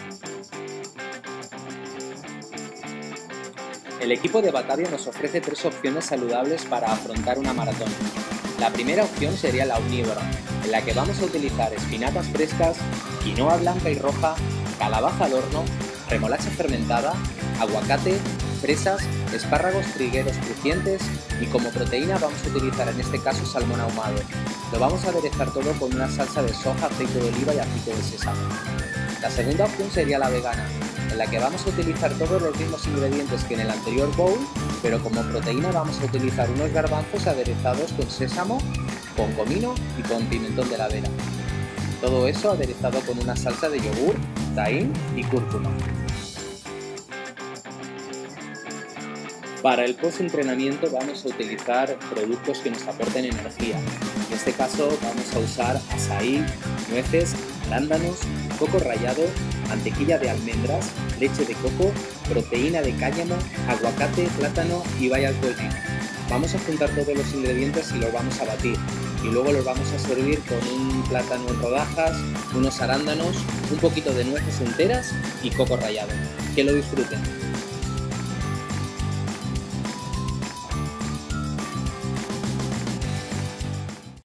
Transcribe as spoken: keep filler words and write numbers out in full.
El equipo de Batavia nos ofrece tres opciones saludables para afrontar una maratón. La primera opción sería la omnívora, en la que vamos a utilizar espinacas frescas, quinoa blanca y roja, calabaza al horno, remolacha fermentada, aguacate, fresas, espárragos trigueros crujientes y como proteína vamos a utilizar en este caso salmón ahumado. Lo vamos a aderezar todo con una salsa de soja, aceite de oliva y aceite de sésamo. La segunda opción sería la vegana, en la que vamos a utilizar todos los mismos ingredientes que en el anterior bowl, pero como proteína vamos a utilizar unos garbanzos aderezados con sésamo, con comino y con pimentón de la Vera. Todo eso aderezado con una salsa de yogur, tahín y cúrcuma. Para el post-entrenamiento vamos a utilizar productos que nos aporten energía. En este caso vamos a usar azaí, nueces, arándanos, coco rallado, mantequilla de almendras, leche de coco, proteína de cáñamo, aguacate, plátano y bayas goji. Vamos a juntar todos los ingredientes y los vamos a batir. Y luego los vamos a servir con un plátano en rodajas, unos arándanos, un poquito de nueces enteras y coco rallado. Que lo disfruten.